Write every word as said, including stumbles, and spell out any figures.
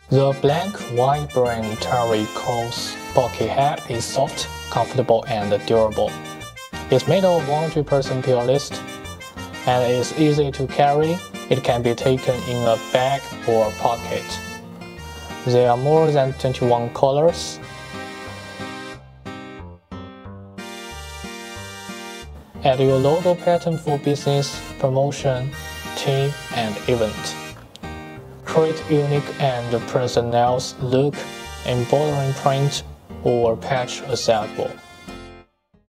The blank white brim terry cloth bucket hat is soft, comfortable, and durable. It's made of one hundred percent polyester and is easy to carry. It can be taken in a bag or pocket. There are more than twenty-one colors. Add your logo pattern for business, promotion, team, and event. Create unique and personal look, embroidery print, or patch accessible.